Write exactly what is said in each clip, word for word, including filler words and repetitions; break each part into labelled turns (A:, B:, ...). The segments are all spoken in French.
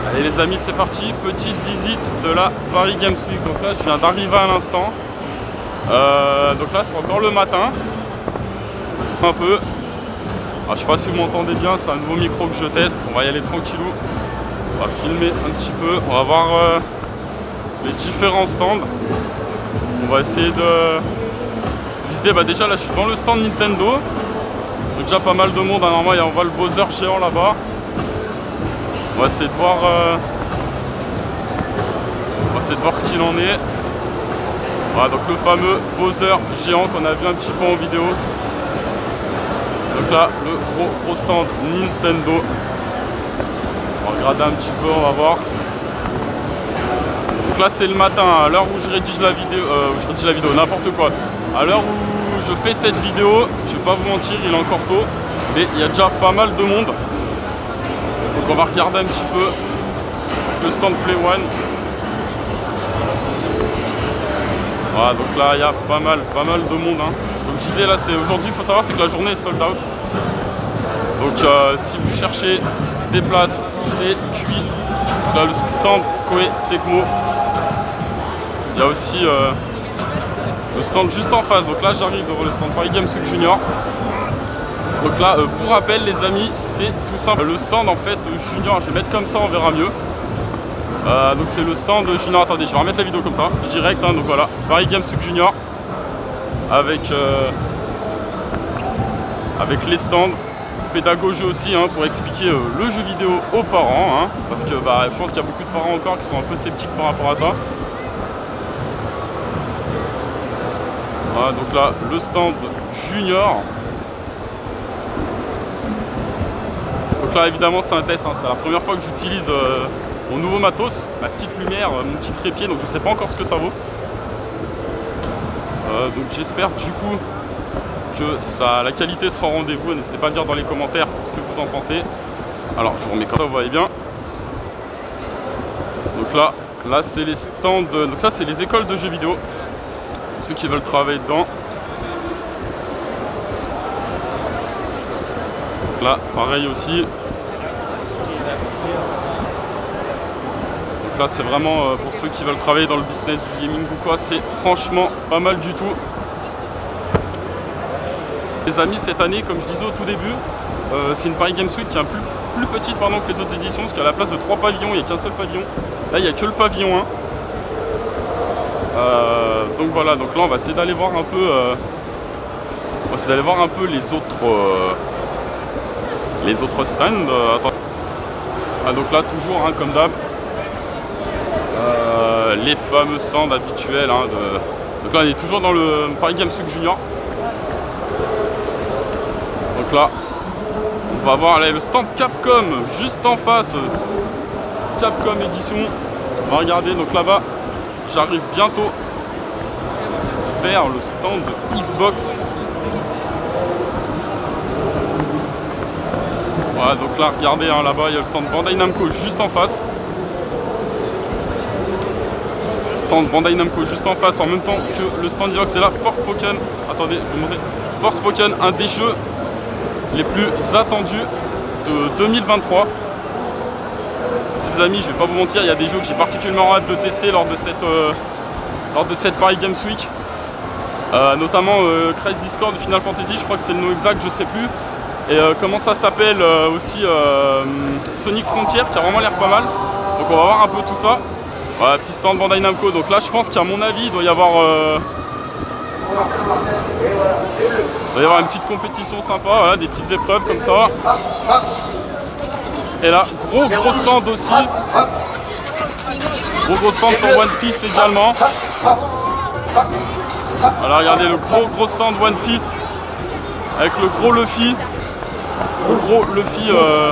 A: Allez les amis, c'est parti, petite visite de la Paris Games Week. Donc là je viens d'arriver à l'instant. Euh, donc là c'est encore le matin. Un peu. Alors, je sais pas si vous m'entendez bien, c'est un nouveau micro que je teste. On va y aller tranquillou. On va filmer un petit peu. On va voir euh, les différents stands. On va essayer de visiter. Bah déjà là je suis dans le stand Nintendo. Donc déjà pas mal de monde. Hein. Normalement on voit le Bowser géant là-bas. On va essayer de voir euh... on va essayer de voir ce qu'il en est. Voilà, donc le fameux Bowser géant qu'on a vu un petit peu en vidéo. Donc là le gros, gros stand Nintendo. On va regarder un petit peu, on va voir. Donc là c'est le matin, à l'heure où je rédige la vidéo, euh, où je rédige la vidéo, n'importe quoi. À l'heure où je fais cette vidéo, je vais pas vous mentir, il est encore tôt, mais il y a déjà pas mal de monde. Donc on va regarder un petit peu le stand Play One. Voilà, donc là il y a pas mal, pas mal de monde. Hein. Comme je disais, là c'est aujourd'hui, il faut savoir c'est que la journée est sold out. Donc euh, si vous cherchez des places, c'est cuit. Là le stand Koei Tecmo. Il y a aussi euh, le stand juste en face. Donc là j'arrive devant le stand Paris Games Week Junior. Donc là, euh, pour rappel les amis, c'est tout simple. Le stand en fait junior, je vais mettre comme ça, on verra mieux. Euh, donc c'est le stand junior. Attendez, je vais remettre la vidéo comme ça, direct. Hein, donc voilà, Paris Games Week Junior avec euh, avec les stands, pédagogie aussi hein, pour expliquer euh, le jeu vidéo aux parents. Hein, parce que bah, je pense qu'il y a beaucoup de parents encore qui sont un peu sceptiques par rapport à ça. Voilà, donc là le stand junior. Donc là évidemment c'est un test, hein. C'est la première fois que j'utilise euh, mon nouveau matos, ma petite lumière, euh, mon petit trépied, donc je sais pas encore ce que ça vaut. Euh, donc j'espère du coup que ça, la qualité sera au rendez-vous. N'hésitez pas à me dire dans les commentaires ce que vous en pensez. Alors je vous remets comme ça, vous voyez bien. Donc là, là c'est les stands, de, donc ça c'est les écoles de jeux vidéo, ceux qui veulent travailler dedans. Là, pareil aussi. Donc là, c'est vraiment euh, pour ceux qui veulent travailler dans le business du gaming ou quoi, c'est franchement pas mal du tout. Les amis, cette année, comme je disais au tout début, euh, c'est une Paris Games Week qui est un plus, plus petite pardon, que les autres éditions, parce qu'à la place de trois pavillons, il n'y a qu'un seul pavillon. Là, il n'y a que le pavillon un. Euh, donc voilà, donc là, on va essayer d'aller voir un peu, euh, on va essayer d'aller voir un peu les autres. Euh, Les autres stands, euh, attends. Ah, donc là toujours hein, comme d'hab, euh, les fameux stands habituels. Hein, de... Donc là on est toujours dans le Paris Games Week Junior. Donc là on va voir allez, le stand Capcom juste en face. Capcom édition. On va regarder donc là-bas. J'arrive bientôt vers le stand de Xbox. Voilà, donc là, regardez, hein, là-bas, il y a le stand Bandai Namco juste en face. Le stand Bandai Namco juste en face, en même temps que le stand Xbox. C'est là, Forspoken. Attendez, je vais vous montrer. Forspoken, un des jeux les plus attendus de deux mille vingt-trois. Les amis, je vais pas vous mentir, il y a des jeux que j'ai particulièrement hâte de tester lors de cette, euh, lors de cette Paris Games Week. Euh, notamment euh, Crisis Core de Final Fantasy, je crois que c'est le nom exact, je sais plus. Et euh, comment ça s'appelle euh, aussi euh, Sonic Frontier qui a vraiment l'air pas mal. Donc on va voir un peu tout ça. Voilà, petit stand Bandai Namco. Donc là je pense qu'à mon avis il doit y avoir euh, il doit y avoir une petite compétition sympa, voilà, des petites épreuves comme ça. Et là, gros gros stand aussi. Gros gros stand sur One Piece également. Voilà, regardez le gros gros stand One Piece avec le gros Luffy. Le gros Luffy euh,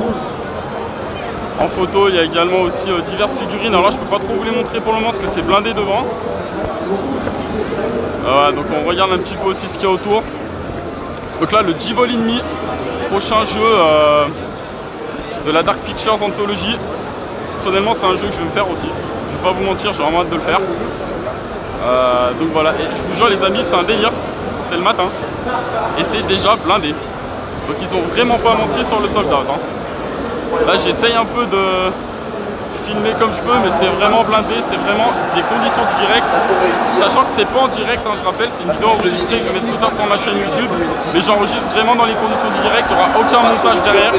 A: en photo. Il y a également aussi euh, diverses figurines. Alors là je peux pas trop vous les montrer pour le moment parce que c'est blindé devant. Euh, donc on regarde un petit peu aussi ce qu'il y a autour. Donc là le Devil in Me, prochain jeu euh, de la Dark Pictures Anthology. Personnellement c'est un jeu que je vais me faire aussi. Je vais pas vous mentir, j'ai vraiment hâte de le faire. Euh, donc voilà, et je vous jure les amis, c'est un délire. C'est le matin et c'est déjà blindé. Donc ils ont vraiment pas menti sur le sold out. Hein. Là j'essaye un peu de filmer comme je peux, mais c'est vraiment blindé, c'est vraiment des conditions du direct. Sachant que c'est pas en direct, hein, je rappelle, c'est une vidéo enregistrée que je vais mettre plus tard sur ma chaîne YouTube. Mais j'enregistre vraiment dans les conditions du direct, il n'y aura aucun montage derrière.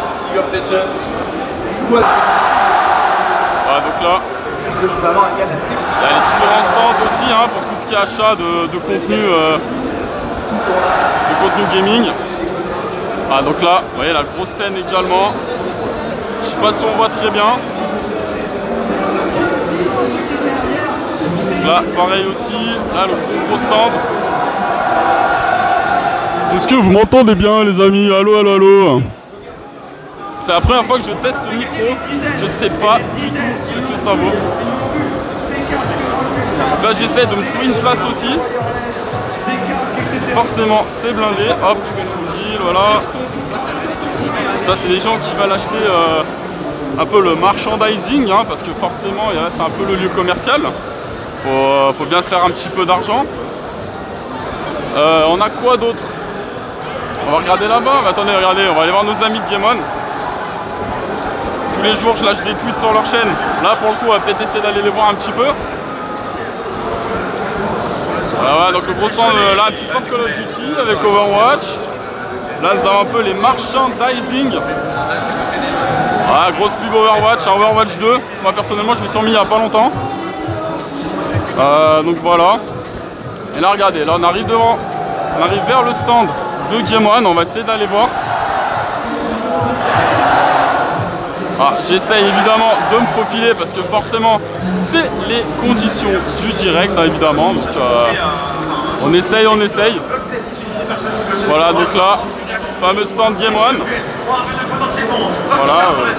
A: Voilà, donc là, il y a les différents stands aussi hein, pour tout ce qui est achat de, de contenu, euh, de contenu gaming. Ah, donc là, vous voyez la grosse scène également. Je sais pas si on voit très bien. Là, pareil aussi. Là, le gros, gros stand. Est-ce que vous m'entendez bien, les amis? Allô, allô, allô. C'est la première fois que je teste ce micro. Je sais pas du tout ce que ça vaut. Là, j'essaie de me trouver une place aussi. Forcément, c'est blindé. Hop, les sous-fils, voilà. Ça, c'est des gens qui veulent acheter euh, un peu le merchandising, hein, parce que forcément, c'est un peu le lieu commercial. Faut, faut bien se faire un petit peu d'argent. Euh, on a quoi d'autre? On va regarder là-bas. Attendez, regardez, on va aller voir nos amis de Game On. Tous les jours, je lâche des tweets sur leur chaîne. Là, pour le coup, on va peut-être essayer d'aller les voir un petit peu. Voilà, voilà, donc le gros stand, là, un petit stand Call of Duty avec Overwatch. Là, nous avons un peu les merchandising. Voilà, grosse pub Overwatch, un Overwatch deux. Moi, personnellement, je me suis remis il n'y a pas longtemps. Euh, donc voilà. Et là, regardez, là, on arrive devant. On arrive vers le stand de Game On. On va essayer d'aller voir. Ah, j'essaye évidemment de me faufiler parce que forcément, c'est les conditions du direct, hein, évidemment. Donc, euh, on essaye, on essaye. Voilà, donc là, fameux stand Game On. Voilà. Euh.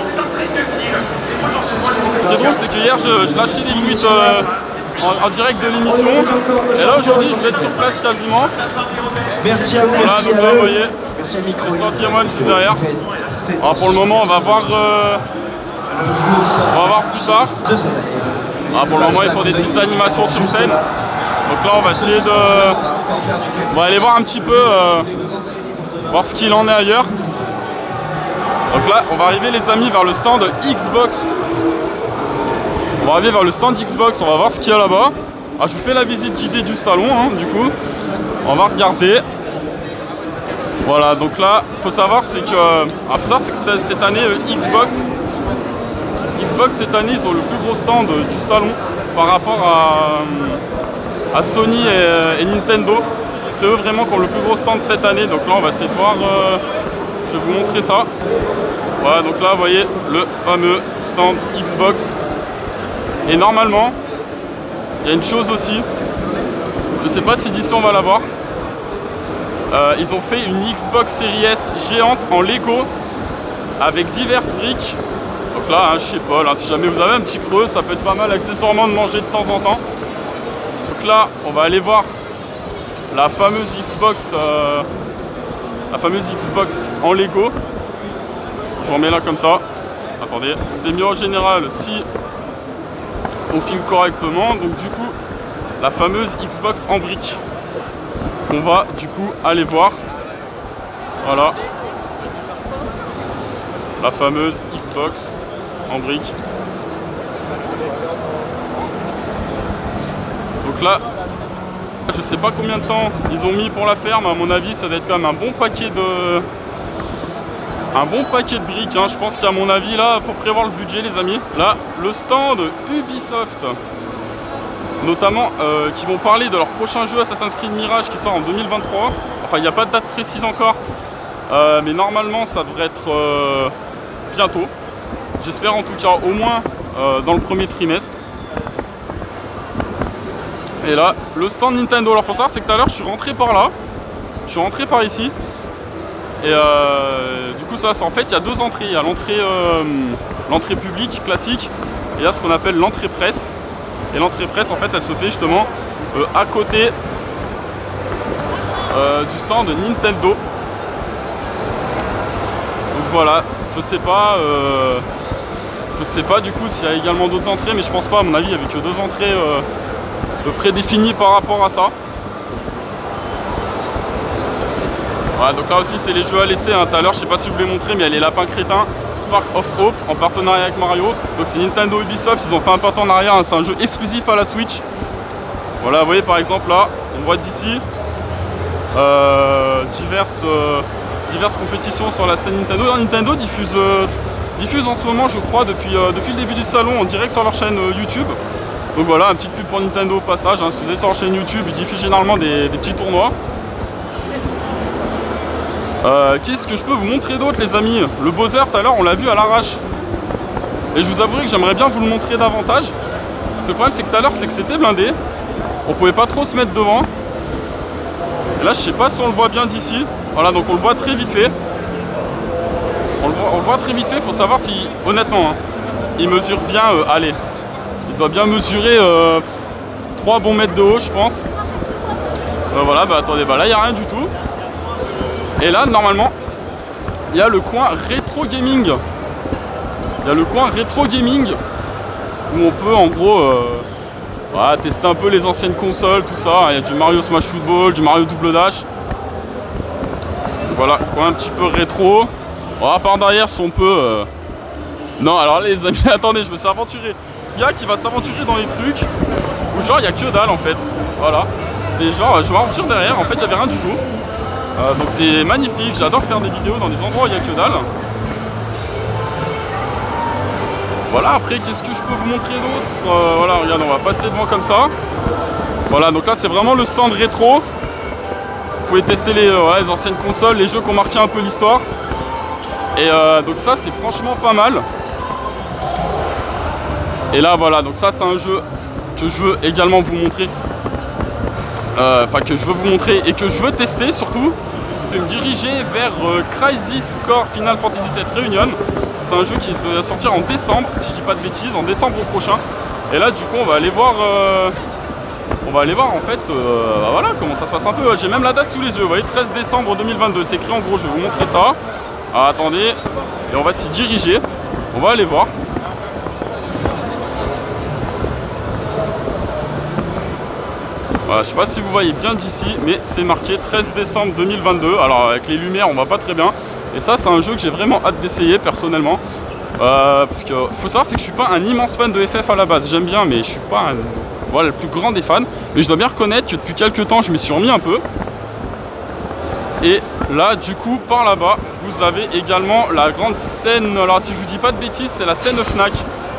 A: Ce qui est drôle, c'est que hier, je, je lâchais des tweets euh, en, en direct de l'émission. Et là, aujourd'hui, je vais être sur place quasiment.
B: Merci à vous.
A: Voilà, donc là, vous voyez.
B: Merci à micro.
A: Le stand Game On juste derrière. Alors, pour le moment, on va voir, euh, on va voir plus tard. Ah, pour le moment, il faut des petites animations sur scène. Donc là, on va essayer de... On va aller voir un petit peu, euh, voir ce qu'il en est ailleurs. Donc là, on va arriver, les amis, vers le stand Xbox. On va arriver vers le stand Xbox, on va voir ce qu'il y a là-bas. Ah, je vous fais la visite guidée du salon, hein, du coup. On va regarder. Voilà, donc là, il faut savoir, c'est que, euh, faut savoir, c'est que cette année, euh, Xbox, Xbox, cette année, ils ont le plus gros stand euh, du salon par rapport à... Euh, à Sony et, et Nintendo. C'est eux vraiment qui ont le plus gros stand cette année. Donc là, on va essayer de voir. Euh, je vais vous montrer ça. Voilà, donc là, vous voyez le fameux stand Xbox. Et normalement, il y a une chose aussi. Je sais pas si d'ici on va la voir. Euh, ils ont fait une Xbox Series S géante en Lego avec diverses briques. Donc là, hein, je sais pas, là, si jamais vous avez un petit creux, ça peut être pas mal accessoirement de manger de temps en temps. Donc là, on va aller voir la fameuse Xbox, euh, la fameuse Xbox en Lego. Je vous remets là comme ça. Attendez, c'est mieux en général si on filme correctement. Donc du coup, la fameuse Xbox en briques qu'on va du coup aller voir. Voilà, la fameuse Xbox en briques. Donc là, je sais pas combien de temps ils ont mis pour la faire, mais à mon avis, ça va être quand même un bon paquet de, un bon paquet de briques. Hein. Je pense qu'à mon avis, là, faut prévoir le budget, les amis. Là, le stand Ubisoft, notamment, euh, qui vont parler de leur prochain jeu Assassin's Creed Mirage qui sort en deux mille vingt-trois. Enfin, il n'y a pas de date précise encore, euh, mais normalement, ça devrait être euh, bientôt. J'espère en tout cas au moins euh, dans le premier trimestre. Et là, le stand Nintendo. Alors, faut savoir, c'est que tout à l'heure, je suis rentré par là. Je suis rentré par ici. Et euh, du coup, ça, c'est en fait, il y a deux entrées. Il y a l'entrée euh, l'entrée publique classique. Et il y a ce qu'on appelle l'entrée presse. Et l'entrée presse, en fait, elle se fait justement euh, à côté euh, du stand Nintendo. Donc voilà, je sais pas. Euh, je sais pas du coup s'il y a également d'autres entrées, mais je pense pas. À mon avis, il y avait que deux entrées euh, de prédéfinies par rapport à ça. Voilà, donc là aussi c'est les jeux à laisser. Hein. Tout à l'heure, je sais pas si je vous l'ai montré, mais il y a les lapins crétins. Spark of Hope en partenariat avec Mario. Donc c'est Nintendo Ubisoft, ils ont fait un partenariat, hein, c'est un jeu exclusif à la Switch. Voilà, vous voyez par exemple là, on voit d'ici euh, diverses, euh, diverses compétitions sur la scène Nintendo. Alors, Nintendo diffuse, euh, diffuse en ce moment, je crois, depuis, euh, depuis le début du salon en direct sur leur chaîne euh, YouTube. Donc voilà, un petit pub pour Nintendo au passage, hein. Si vous allez sur leur chaîne YouTube, ils diffusent généralement des, des petits tournois. Euh, Qu'est-ce que je peux vous montrer d'autre, les amis? Le Bowser, tout à l'heure, on l'a vu à l'arrache. Et je vous avouerai que j'aimerais bien vous le montrer davantage. Ce problème, c'est que tout à l'heure, c'est que c'était blindé. On pouvait pas trop se mettre devant. Et là, je sais pas si on le voit bien d'ici. Voilà, donc on le voit très vite fait. On le voit, on le voit très vite fait. Il faut savoir si, honnêtement, hein, il mesure bien. Euh, allez, il doit bien mesurer euh, trois bons mètres de haut, je pense. Euh, voilà, bah attendez, bah là, il n'y a rien du tout. Et là, normalement, il y a le coin rétro gaming. Il y a le coin rétro gaming où on peut, en gros, euh, voilà, tester un peu les anciennes consoles, tout ça. Il y a du Mario Smash Football, du Mario Double Dash. Voilà, coin un petit peu rétro. Voilà, par derrière, si on peut... Euh... Non, alors les amis, attendez, je me suis aventuré. Il y a qui va s'aventurer dans les trucs où genre, il n'y a que dalle, en fait. Voilà. C'est genre, je m'aventure derrière, en fait, il n'y avait rien du tout. Euh, donc c'est magnifique, j'adore faire des vidéos dans des endroits où il n'y a que dalle. Voilà, après qu'est-ce que je peux vous montrer d'autre? euh, Voilà, regarde, on va passer devant comme ça. Voilà, donc là c'est vraiment le stand rétro. Vous pouvez tester les, euh, ouais, les anciennes consoles, les jeux qui ont marqué un peu l'histoire. Et euh, donc ça c'est franchement pas mal. Et là voilà, donc ça c'est un jeu que je veux également vous montrer. Enfin euh, que je veux vous montrer et que je veux tester surtout. Je vais me diriger vers euh, Crisis Core Final Fantasy sept Reunion. C'est un jeu qui doit sortir en décembre, si je dis pas de bêtises, en décembre prochain. Et là du coup on va aller voir euh, on va aller voir en fait euh, bah voilà comment ça se passe un peu. J'ai même la date sous les yeux, vous voyez, treize décembre deux mille vingt-deux, c'est écrit en gros, je vais vous montrer ça. Alors, attendez, et on va s'y diriger, on va aller voir. Voilà, je sais pas si vous voyez bien d'ici, mais c'est marqué treize décembre deux mille vingt-deux. Alors avec les lumières on voit pas très bien. Et ça c'est un jeu que j'ai vraiment hâte d'essayer personnellement. Euh, parce que faut savoir c'est que je suis pas un immense fan de F F à la base. J'aime bien mais je suis pas un, voilà, le plus grand des fans. Mais je dois bien reconnaître que depuis quelques temps je me suis remis un peu. Et là du coup par là-bas vous avez également la grande scène. Alors si je vous dis pas de bêtises, c'est la scène Fnac.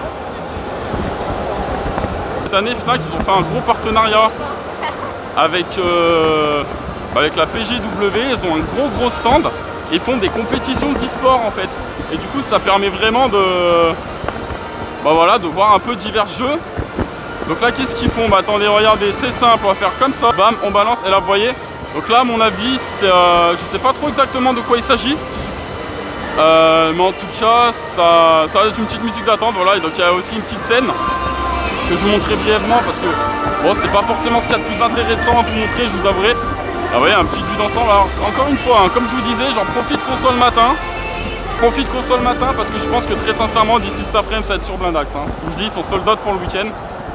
A: Cette année Fnac ils ont fait un gros partenariat avec, euh, avec la P G W, ils ont un gros gros stand et font des compétitions d'e-sport en fait. Et du coup ça permet vraiment de, bah voilà, de voir un peu divers jeux. Donc là qu'est-ce qu'ils font? Bah attendez, regardez, c'est simple, on va faire comme ça, bam, on balance et là vous voyez. Donc là à mon avis, euh, je sais pas trop exactement de quoi il s'agit. Euh, mais en tout cas, ça, ça va être une petite musique d'attente, voilà, et donc il y a aussi une petite scène que je vous montrerai brièvement parce que bon, c'est pas forcément ce qu'il y a de plus intéressant à vous montrer, je vous avouerai. Ah vous voyez, un petit vue d'ensemble. Alors encore une fois, hein, comme je vous disais, j'en profite console matin. Profite console matin parce que je pense que très sincèrement d'ici cet après-midi ça va être sur Blindax. Hein. Je vous dis, ils sont sold out pour le week-end.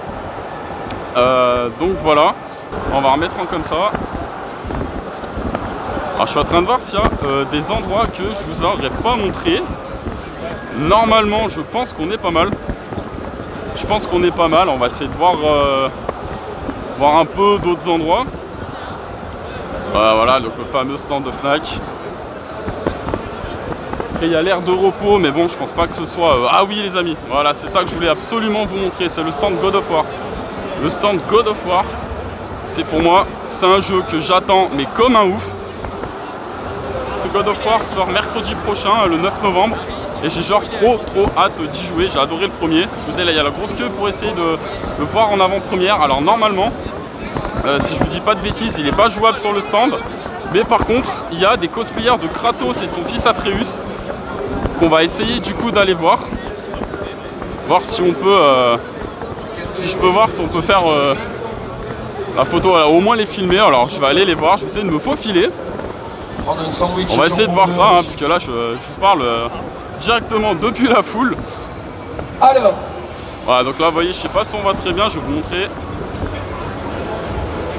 A: Euh, donc voilà, on va remettre en comme ça. Alors je suis en train de voir s'il y a euh, des endroits que je vous aurais pas montré. Normalement, je pense qu'on est pas mal. Je pense qu'on est pas mal. On va essayer de voir, euh, voir un peu d'autres endroits. Euh, voilà, donc le fameux stand de Fnac. Après, il y a l'air de repos, mais bon, je pense pas que ce soit... Euh... Ah oui, les amis, voilà, c'est ça que je voulais absolument vous montrer. C'est le stand God of War. Le stand God of War, c'est pour moi, c'est un jeu que j'attends, mais comme un ouf. Le God of War sort mercredi prochain, le neuf novembre. Et j'ai genre trop trop hâte d'y jouer, j'ai adoré le premier. Je vous disais là, il y a la grosse queue pour essayer de le voir en avant-première. Alors normalement, euh, si je vous dis pas de bêtises, il n'est pas jouable sur le stand. Mais par contre, il y a des cosplayers de Kratos et de son fils Atreus qu'on va essayer du coup d'aller voir. Voir si on peut, euh, si je peux voir si on peut faire euh, la photo, voilà, au moins les filmer. Alors je vais aller les voir, je vais essayer de me faufiler. On va essayer de voir ça, hein, parce que là je, je vous parle... Euh, directement depuis la foule. Alors voilà, donc là vous voyez, je sais pas si on va très bien, je vais vous montrer.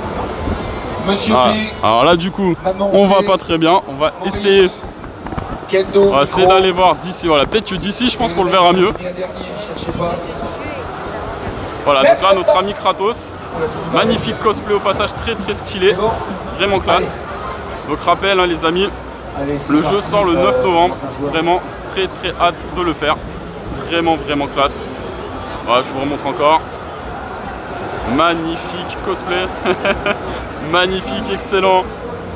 A: Monsieur ah, alors là du coup on va pas très bien, on va Maurice, essayer
B: Kendo,
A: On va essayer d'aller voir d'ici. Voilà, peut-être que d'ici, je pense qu'on le verra mieux. Voilà, donc là, notre ami Kratos. Magnifique cosplay au passage, très très stylé. Vraiment classe. Donc rappel, hein, les amis, le jeu sort le neuf novembre. Vraiment très très hâte de le faire. Vraiment vraiment classe. Voilà, je vous remontre encore. Magnifique cosplay. Magnifique, excellent.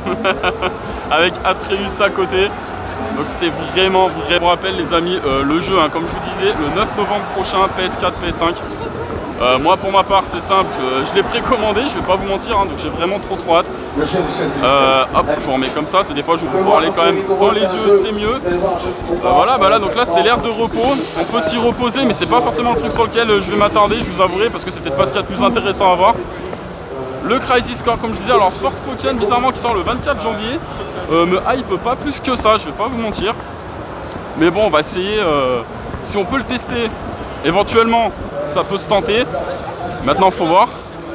A: Avec Atreus à côté. Donc c'est vraiment vraiment. Je vous rappelle les amis, euh, le jeu, hein, comme je vous disais, le neuf novembre prochain, P S quatre, P S cinq. Euh, moi pour ma part c'est simple, je, je l'ai précommandé, je vais pas vous mentir, hein, donc j'ai vraiment trop trop hâte. Euh, hop, je vous remets comme ça, parce que des fois je vous peux parler quand même dans les yeux, c'est mieux. Euh, voilà, bah là donc là c'est l'ère de repos, on peut s'y reposer, mais c'est pas forcément le truc sur lequel je vais m'attarder, je vous avouerai, parce que c'est peut-être pas ce qu'il y a de plus intéressant à voir. Le Crisis Core, comme je disais, alors Forspoken bizarrement qui sort le vingt-quatre janvier, euh, me hype pas plus que ça, je vais pas vous mentir. Mais bon, on va essayer, euh, si on peut le tester, éventuellement ça peut se tenter. Maintenant faut voir.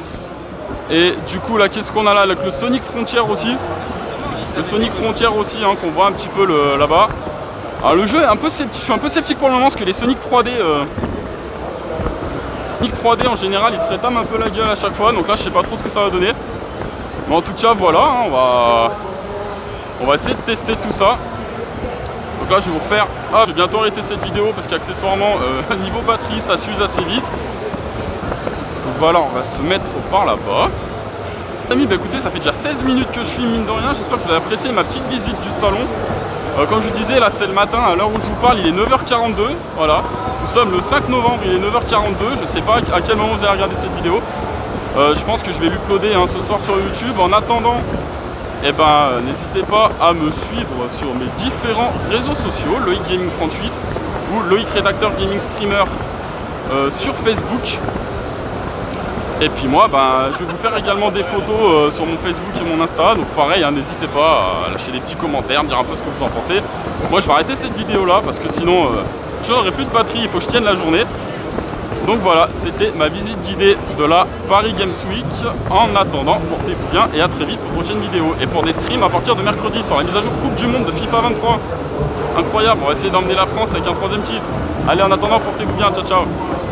A: Et du coup là qu'est-ce qu'on a là avec le Sonic Frontier aussi. Le Sonic Frontier aussi hein, qu'on voit un petit peu là-bas. Alors le jeu est un peu sceptique. Je suis un peu sceptique pour le moment parce que les Sonic trois D euh, Sonic trois D en général ils se rétament un peu la gueule à chaque fois. Donc là je sais pas trop ce que ça va donner. Mais en tout cas voilà, hein, on va On va essayer de tester tout ça. Donc là je vais vous refaire, ah, je vais bientôt arrêter cette vidéo parce qu'accessoirement euh, niveau batterie ça s'use assez vite. Donc voilà, on va se mettre par là-bas. Les amis, bah écoutez, ça fait déjà seize minutes que je filme mine de rien, j'espère que vous avez apprécié ma petite visite du salon. Euh, comme je vous disais, là c'est le matin, à l'heure où je vous parle, il est neuf heures quarante-deux, voilà. Nous sommes le cinq novembre, il est neuf heures quarante-deux, je sais pas à quel moment vous allez regarder cette vidéo. Euh, je pense que je vais l'uploader hein, ce soir sur YouTube. En attendant, eh ben, n'hésitez pas à me suivre sur mes différents réseaux sociaux, Loïc Gaming trente-huit ou Loïc Rédacteur Gaming Streamer euh, sur Facebook. Et puis moi, ben, je vais vous faire également des photos euh, sur mon Facebook et mon Insta. Donc pareil, hein, n'hésitez pas à lâcher des petits commentaires, me dire un peu ce que vous en pensez. Moi, je vais arrêter cette vidéo là parce que sinon, euh, je n'aurai plus de batterie, il faut que je tienne la journée. Donc voilà, c'était ma visite guidée de la Paris Games Week. En attendant, portez-vous bien et à très vite pour une prochaine vidéo. Et pour des streams à partir de mercredi sur la mise à jour Coupe du Monde de FIFA vingt-trois. Incroyable, on va essayer d'emmener la France avec un troisième titre. Allez, en attendant, portez-vous bien, ciao ciao.